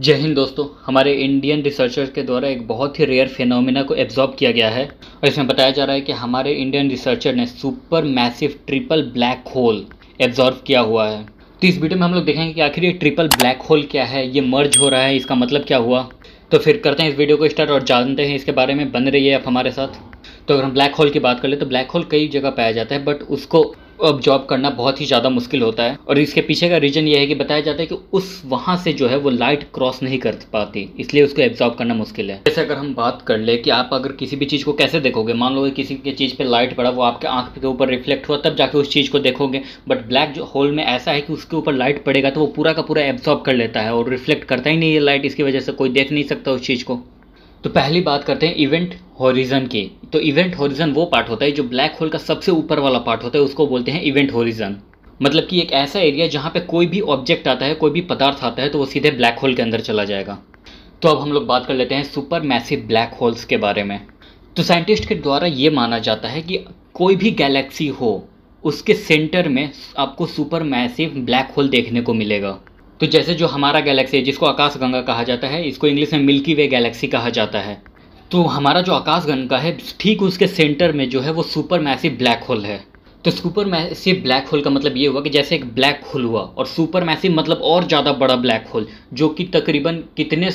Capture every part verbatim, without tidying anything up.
जय हिंद दोस्तों। हमारे इंडियन रिसर्चर्स के द्वारा एक बहुत ही रेयर फिनोमिना को एब्जॉर्ब किया गया है और इसमें बताया जा रहा है कि हमारे इंडियन रिसर्चर ने super massive triple black hole absorb किया हुआ है। तो इस वीडियो में हम लोग देखेंगे कि आखिर ये ट्रिपल ब्लैक होल क्या है, ये मर्ज हो रहा है, इसका मतलब क्या हुआ। तो फिर करते हैं इस वीडियो को स्टार्ट और जानते हैं इसके बारे में। बन रही है आप हमारे साथ। तो अगर हम ब्लैक होल की बात कर ले तो ब्लैक होल कई जगह पाया जाता है, बट उसको ऑब्जॉर्ब करना बहुत ही ज़्यादा मुश्किल होता है। और इसके पीछे का रीज़न ये है कि बताया जाता है कि उस वहाँ से जो है वो लाइट क्रॉस नहीं कर पाती, इसलिए उसको एब्जॉर्ब करना मुश्किल है। जैसे अगर हम बात कर ले कि आप अगर किसी भी चीज़ को कैसे देखोगे, मान लो किसी की चीज़ पे लाइट पड़ा, वो आपके आँख के ऊपर रिफ्लेक्ट हुआ, तब जाके उस चीज़ को देखोगे। बट ब्लैक जो होल में ऐसा है कि उसके ऊपर लाइट पड़ेगा तो वो पूरा का पूरा एब्जॉर्ब कर लेता है और रिफ्लेक्ट करता ही नहीं है लाइट। इसकी वजह से कोई देख नहीं सकता उस चीज़ को। तो पहली बात करते हैं इवेंट होरिजन की। तो इवेंट होरिजन वो पार्ट होता है जो ब्लैक होल का सबसे ऊपर वाला पार्ट होता है, उसको बोलते हैं इवेंट होरिजन। मतलब कि एक ऐसा एरिया जहाँ पे कोई भी ऑब्जेक्ट आता है, कोई भी पदार्थ आता है तो वो सीधे ब्लैक होल के अंदर चला जाएगा। तो अब हम लोग बात कर लेते हैं सुपर मैसिव ब्लैक होल्स के बारे में। तो साइंटिस्ट के द्वारा ये माना जाता है कि कोई भी गैलेक्सी हो, उसके सेंटर में आपको सुपर मैसिव ब्लैक होल देखने को मिलेगा। तो जैसे जो हमारा गैलेक्सी है, जिसको आकाशगंगा कहा जाता है, इसको इंग्लिश में मिल्की वे गैलेक्सी कहा जाता है। तो हमारा जो आकाशगंगा है, ठीक उसके सेंटर में जो है वो सुपर मैसिव ब्लैक होल है। तो सुपर मैसिव ब्लैक होल का मतलब ये हुआ कि जैसे एक ब्लैक होल हुआ, और सुपर मैसिव मतलब और ज़्यादा बड़ा ब्लैक होल, जो कि तकरीबन कितने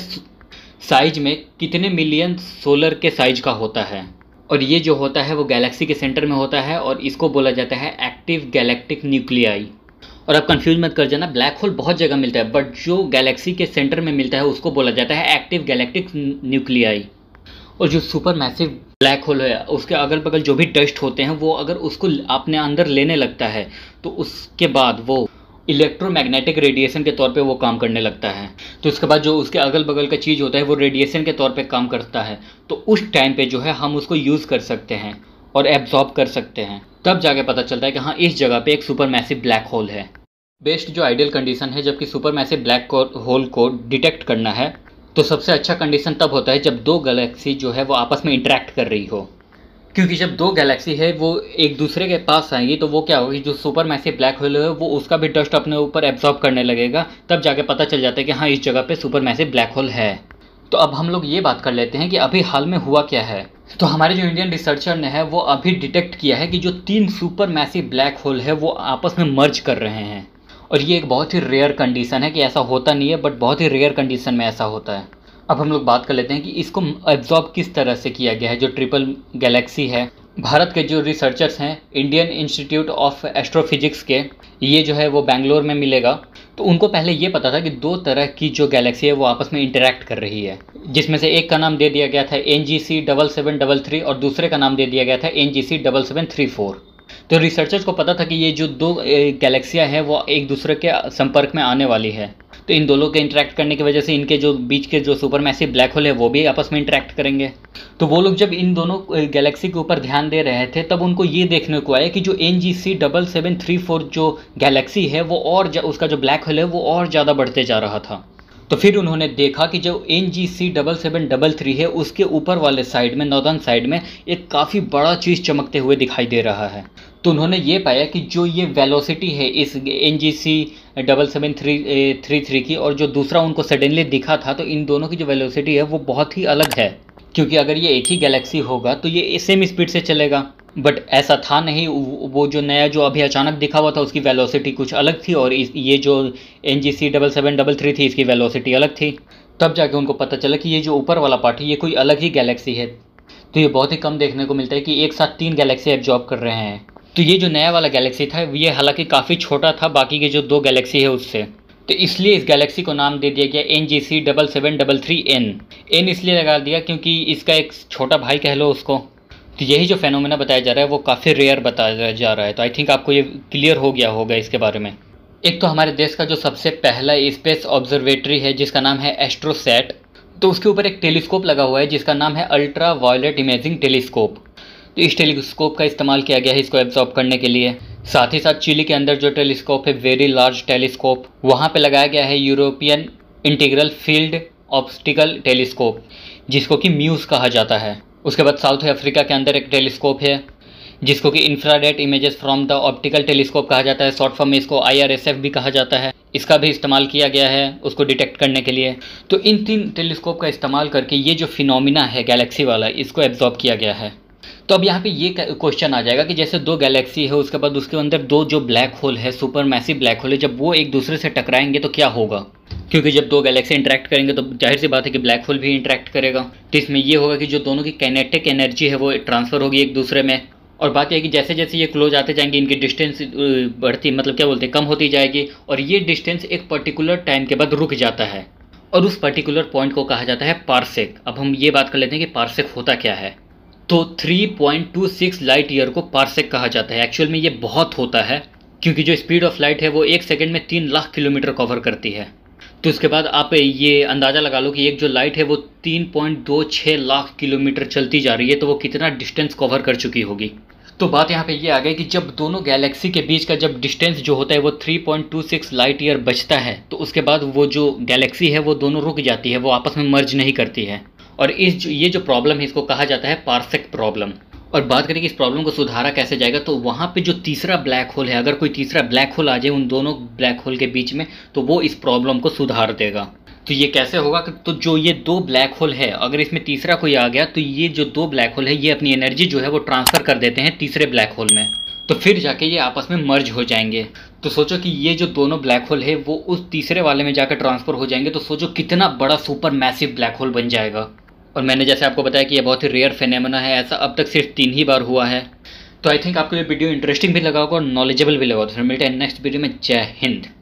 साइज में, कितने मिलियन सोलर के साइज का होता है। और ये जो होता है वो गैलेक्सी के सेंटर में होता है और इसको बोला जाता है एक्टिव गैलेक्टिक न्यूक्लियाई। और आप कंफ्यूज मत कर जाना, ब्लैक होल बहुत जगह मिलता है, बट जो गैलेक्सी के सेंटर में मिलता है उसको बोला जाता है एक्टिव गैलेक्टिक न्यूक्लियाई। और जो सुपर मैसिव ब्लैक होल है, उसके अगल बगल जो भी डस्ट होते हैं, वो अगर उसको अपने अंदर लेने लगता है तो उसके बाद वो इलेक्ट्रोमैग्नेटिक रेडिएशन के तौर पे वो काम करने लगता है। तो उसके बाद जो उसके अगल बगल का चीज़ होता है वो रेडिएशन के तौर पे काम करता है। तो उस टाइम पे जो है हम उसको यूज़ कर सकते हैं और एब्जॉर्ब कर सकते हैं। तब जाके पता चलता है कि हाँ, इस जगह पे एक सुपर मैसिव ब्लैक होल है। बेस्ट जो आइडियल कंडीशन है, जबकि सुपर मैसिव ब्लैक होल को डिटेक्ट करना है, तो सबसे अच्छा कंडीशन तब होता है जब दो गैलेक्सी जो है वो आपस में इंटरेक्ट कर रही हो। क्योंकि जब दो गैलेक्सी है वो एक दूसरे के पास आएंगी तो वो क्या होगी, जो सुपर मैसिव ब्लैक होल है वो उसका भी डस्ट अपने ऊपर एब्जॉर्ब करने लगेगा। तब जाके पता चल जाता है कि हाँ, इस जगह पे सुपर मैसिव ब्लैक होल है। तो अब हम लोग ये बात कर लेते हैं कि अभी हाल में हुआ क्या है। तो हमारे जो इंडियन रिसर्चर ने है वो अभी डिटेक्ट किया है कि जो तीन सुपर मैसिव ब्लैक होल है वो आपस में मर्ज कर रहे हैं। और ये एक बहुत ही रेयर कंडीशन है कि ऐसा होता नहीं है, बट बहुत ही रेयर कंडीशन में ऐसा होता है। अब हम लोग बात कर लेते हैं कि इसको एब्जॉर्ब किस तरह से किया गया है। जो ट्रिपल गैलेक्सी है, भारत के जो रिसर्चर्स हैं इंडियन इंस्टीट्यूट ऑफ एस्ट्रोफिजिक्स के, ये जो है वो बेंगलोर में मिलेगा। तो उनको पहले ये पता था कि दो तरह की जो गैलेक्सी है वो आपस में इंटरेक्ट कर रही है, जिसमें से एक का नाम दे दिया गया था N G C double seven double three और दूसरे का नाम दे दिया गया था N G C double seven three four. तो रिसर्चर्स को पता था कि ये जो दो गैलेक्सियाँ हैं वो एक दूसरे के संपर्क में आने वाली है। तो इन दोनों के इंटरेक्ट करने की वजह से इनके जो बीच के जो सुपर मैसिव ब्लैक होल है वो भी आपस में इंटरेक्ट करेंगे। तो वो लोग जब इन दोनों गैलेक्सी के ऊपर ध्यान दे रहे थे, तब उनको ये देखने को आया कि जो N G C double seven three four जो गैलेक्सी है वो और उसका जो ब्लैक होल है वो और ज़्यादा बढ़ते जा रहा था। तो फिर उन्होंने देखा कि जो N G C double seven double three है उसके ऊपर वाले साइड में, नॉर्दर्न साइड में, एक काफ़ी बड़ा चीज़ चमकते हुए दिखाई दे रहा है। तो उन्होंने ये पाया कि जो ये वेलोसिटी है इस N G C double seven three three three की और जो दूसरा उनको सडनली दिखा था, तो इन दोनों की जो वेलोसिटी है वो बहुत ही अलग है। क्योंकि अगर ये एक ही गैलेक्सी होगा तो ये सेम स्पीड से चलेगा, बट ऐसा था नहीं। वो जो नया जो अभी अचानक दिखा हुआ था उसकी वेलोसिटी कुछ अलग थी और इस ये जो N G C double seven double three थी इसकी वेलोसिटी अलग थी। तब जाके उनको पता चला कि ये जो ऊपर वाला पार्ट है ये कोई अलग ही गैलेक्सी है। तो ये बहुत ही कम देखने को मिलता है कि एक साथ तीन गैलेक्सी एब्जॉर्ब कर रहे हैं। तो ये जो नया वाला गैलेक्सी था ये हालांकि काफ़ी छोटा था बाकी के जो दो गैलेक्सी है उससे, तो इसलिए इस गैलेक्सी को नाम दे दिया गया N G C double seven double three N. N इसलिए लगा दिया क्योंकि इसका एक छोटा भाई कह लो उसको। तो यही जो फेनोमेना बताया जा रहा है वो काफ़ी रेयर बताया जा रहा है। तो आई थिंक आपको ये क्लियर हो गया होगा इसके बारे में। एक तो हमारे देश का जो सबसे पहला स्पेस ऑब्जर्वेटरी है जिसका नाम है एस्ट्रोसैट, तो उसके ऊपर एक टेलीस्कोप लगा हुआ है जिसका नाम है अल्ट्रा वायलेट इमेजिंग टेलीस्कोप। तो इस टेलीस्कोप का इस्तेमाल किया गया है इसको एब्जॉर्ब करने के लिए। साथ ही साथ चिली के अंदर जो टेलीस्कोप है, वेरी लार्ज टेलीस्कोप, वहाँ पे लगाया गया है European integral field optical telescope, जिसको कि म्यूज़ कहा जाता है। उसके बाद साउथ अफ्रीका के अंदर एक टेलीस्कोप है जिसको कि infrared images from the optical telescope कहा जाता है। शॉर्ट फॉर्म में इसको आई आर एस एफ भी कहा जाता है। इसका भी इस्तेमाल किया गया है उसको डिटेक्ट करने के लिए। तो इन तीन टेलीस्कोप का इस्तेमाल करके ये जो फिनोमिना है गैलेक्सी वाला, इसको एब्जॉर्ब किया गया है। तो अब यहाँ पे ये क्वेश्चन आ जाएगा कि जैसे दो गैलेक्सी है, उसके बाद उसके अंदर दो जो ब्लैक होल है, सुपर मैसिव ब्लैक होल है, जब वो एक दूसरे से टकराएंगे तो क्या होगा? क्योंकि जब दो गैलेक्सी इंटरेक्ट करेंगे तो जाहिर सी बात है कि ब्लैक होल भी इंटरेक्ट करेगा। तो इसमें ये होगा कि जो दोनों की काइनेटिक एनर्जी है वो ट्रांसफ़र होगी एक दूसरे में। और बात यह है कि जैसे जैसे ये क्लोज आते जाएंगे इनकी डिस्टेंस बढ़ती, मतलब क्या बोलते हैं, कम होती जाएगी, और ये डिस्टेंस एक पर्टिकुलर टाइम के बाद रुक जाता है और उस पर्टिकुलर पॉइंट को कहा जाता है पार्सेक। अब हम ये बात कर लेते हैं कि पार्सेक होता क्या है। तो three point two six light year को पार्सेक कहा जाता है। एक्चुअल में ये बहुत होता है क्योंकि जो स्पीड ऑफ लाइट है वो एक सेकेंड में तीन लाख किलोमीटर कवर करती है। तो उसके बाद आप ये अंदाज़ा लगा लो कि एक जो लाइट है वो तीन पॉइंट दो छः लाख किलोमीटर चलती जा रही है, तो वो कितना डिस्टेंस कवर कर चुकी होगी। तो बात यहाँ पे ये आ गई कि जब दोनों गैलेक्सी के बीच का जब डिस्टेंस जो होता है वो three point two six light year बचता है, तो उसके बाद वो जो गैलेक्सी है वो दोनों रुक जाती है, वो आपस में मर्ज नहीं करती है। और इस जो ये जो प्रॉब्लम है इसको कहा जाता है पार्सेक प्रॉब्लम। और बात करें कि इस प्रॉब्लम को सुधारा कैसे जाएगा, तो वहाँ पे जो तीसरा ब्लैक होल है, अगर कोई तीसरा ब्लैक होल आ जाए उन दोनों ब्लैक होल के बीच में, तो वो इस प्रॉब्लम को सुधार देगा। तो ये कैसे होगा कि तो जो ये दो ब्लैक होल है, अगर इसमें तीसरा कोई आ गया तो ये जो दो ब्लैक होल है ये अपनी एनर्जी जो है वो ट्रांसफ़र कर देते हैं तीसरे ब्लैक होल में, तो फिर जाके ये आपस में मर्ज हो जाएंगे। तो सोचो कि ये जो दोनों ब्लैक होल है वो उस तीसरे वाले में जाकर ट्रांसफ़र हो जाएंगे, तो सोचो कितना बड़ा सुपर मैसिव ब्लैक होल बन जाएगा। और मैंने जैसे आपको बताया कि ये बहुत ही रेयर फिनोमेना है, ऐसा अब तक सिर्फ तीन ही बार हुआ है। तो आई थिंक आपको ये वीडियो इंटरेस्टिंग भी लगा होगा और नॉलेजेबल भी लगा होगा। तो फिर मिलते हैं नेक्स्ट वीडियो में। जय हिंद।